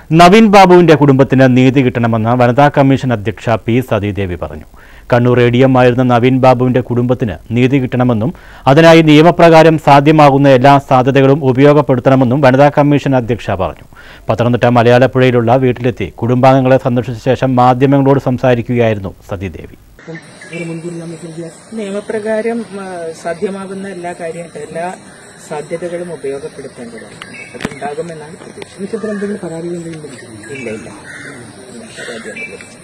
നവീൻ ബാബുവിന്റെ കുടുംബത്തിന് നീതി കിട്ടണമെന്ന് വനിതാ കമ്മീഷൻ അധ്യക്ഷ പി സതീദേവി പറഞ്ഞു. കണ്ണൂർ ADM ആയിരുന്ന നവീൻ ബാബുവിന്റെ കുടുംബത്തിന് നീതി കിട്ടണമെന്നും അതിനായി നിയമപ്രകാരം സാധ്യമാകുന്ന എല്ലാ സാധ്യതകളും ഉപയോഗപ്പെടുത്തണമെന്നും വനിതാ കമ്മീഷൻ അധ്യക്ഷ പറഞ്ഞു. പത്തനംതിട്ട മലയാളപ്പുഴയിലുള്ള വീട്ടിലെത്തി കുടുംബാംഗങ്ങളെ സന്ദർശിച്ച ശേഷം മാധ്യമങ്ങളോട് സംസാരിക്കുകയായിരുന്നു സതീദേവി. നിയമപ്രകാരം സാധ്യമാകുന്ന എല്ലാ സാധ്യതകളും ഉപയോഗപ്പെടുത്തേണ്ടതാണ്. അതുണ്ടാകുമെന്നാണ് പ്രതീക്ഷ. പരാതി ഇല്ല പരാതി